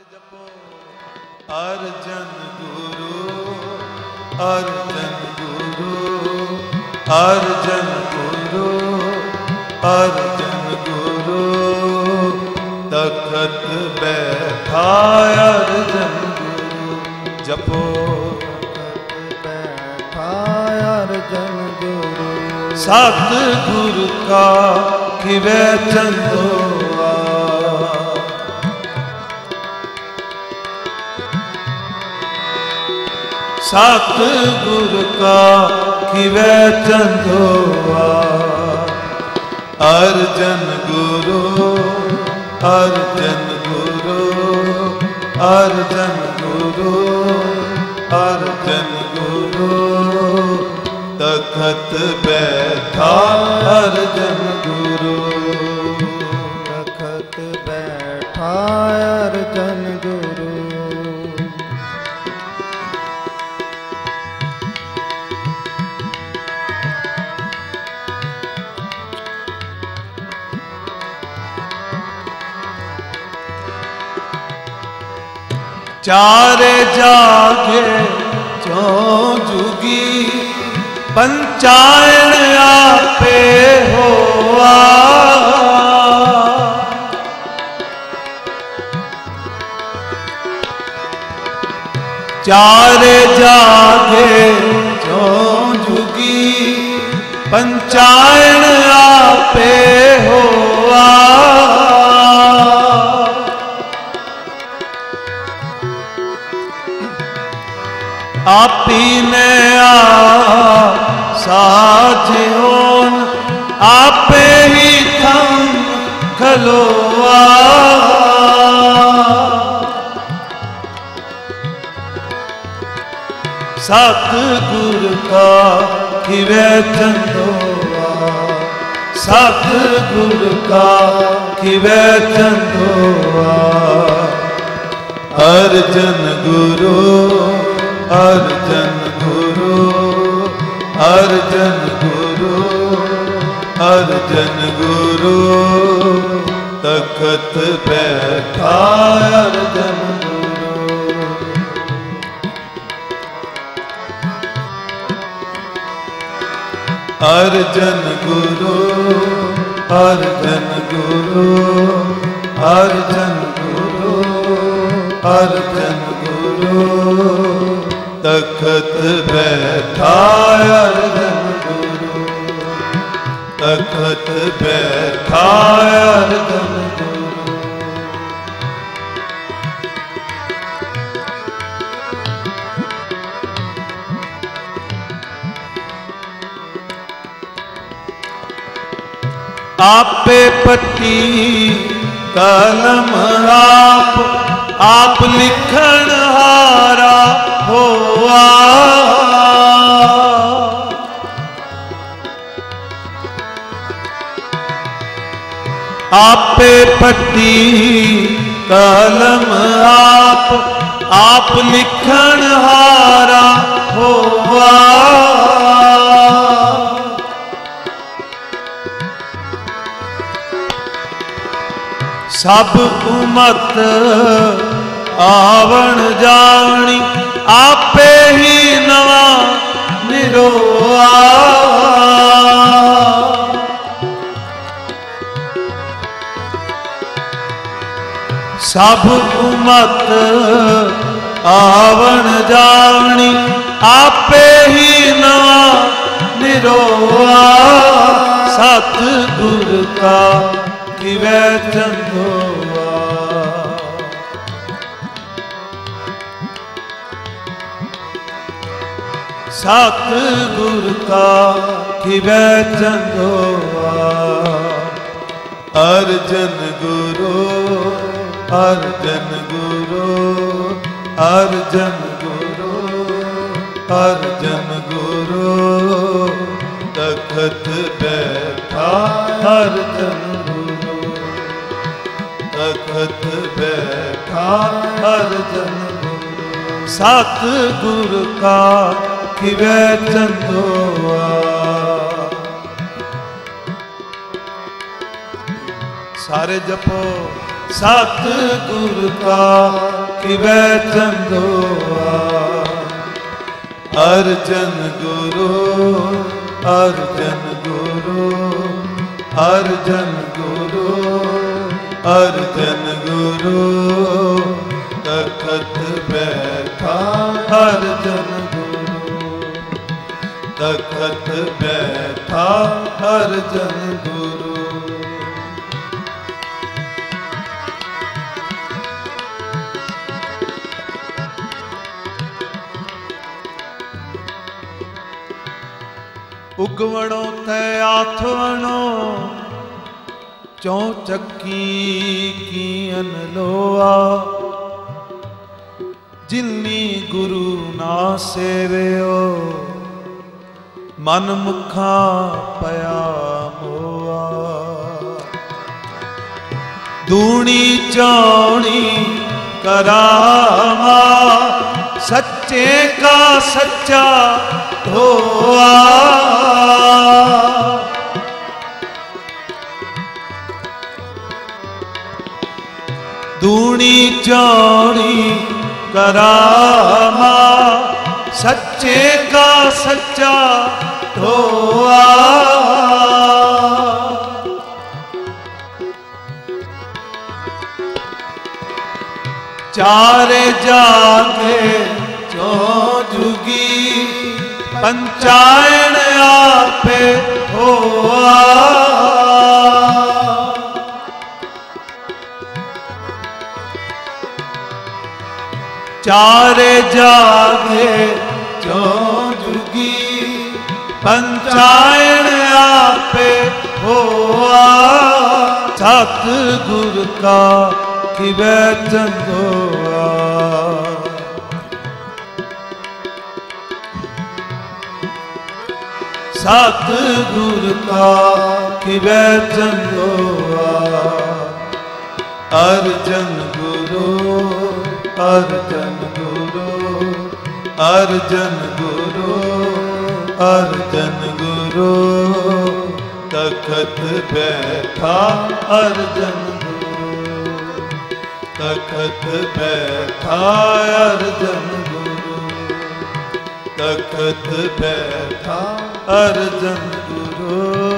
अर्जन गुरु, अर्जन गुरु, अर्जन गुरु, अर्जन गुरु, तखत बैठा अर्जन गुरु, जपो बैठा अर्जन गुरु, सतगुरु का खिवे चंदोआ, सतगुरु का खिवे चंदोआ, अर्जन गुरु, अर्जन गुरु, अर्जन गुरु, अर्जन गुरु, तखत बैठा अर्जन गुरु, तखत बैठा अर्जन गुरु। चारे जागे जो जुगी, पंचायन आपे होआ, चारे जागे जो जुगी, पंचायन आपे होआ, आपी ने साझोन, आपे ही थम खलोआ, सतगुर का खिवे चंदोआ, सतगुर का खिवे चंदोआ, अर्जन गुरु, अर्जन गुरु, अर्जन गुरु, अर्जन गुरु, तखत बैठा अर्जन गुरु, अर्जन गुरु, अर्जन गुरु, अर्जन गुरु, अर्जन गुरु, तखत बैठा अर्जन गुरु, तखत बैठा अर्जन गुरु। आपे पट्टी कलम आप लिखण हारा होआ, आपे पट्टी कलम आप लिखण हारा होआ, सब उमत आवण जावणी, आपे ही नवा निरोआ, सब उमत आवण जावणी, आपे ही नवा निरोआ, सतगुर का खिवे चंदोआ, सतगुर का खिवे चंदोआ, अर्जन गुरु, अर्जन गुरु, अर्जन गुरु, अर्जन गुरु, तखत बैठा अर्जन गुरु, तखत बैठा अर्जन गुरु, सतगुर का खिवे चंदोआ। सारे जपो सतगुर का किवै चंदोआ। अर्जन गुरु, अर्जन गुरु, अर्जन गुरु, अर्जन गुरु, तखत बैठा अर्जन गुरु, तखत बैठा अर्जन गुरु। उगवणों ते आथवणों चौचक्की की अनलोआ। जिन्नी गुरु ना सेवियो मन मुखा पया मोआ। दूनी चौड़ी करामा सच्चे का सच्चा होआ। दूनी चौड़ी करामा सच्चे का सच्चा होआ। चारे जागे चौ जुगी पंचायन आपे होआ। चारे जागे चौ जुगी पंचायन आपे होआ। सतगुर का किवै चंदोआ। सतगुर का किवै चंदोआ। अर्जन गुरु, अर्जन गुरु, अर्जन गुरु, अर्जन गुरु, तखत बैठा अर्जन गुरु, तखत बैठा अर्जन गुरु, तखत बैठा अर्जन गुरु।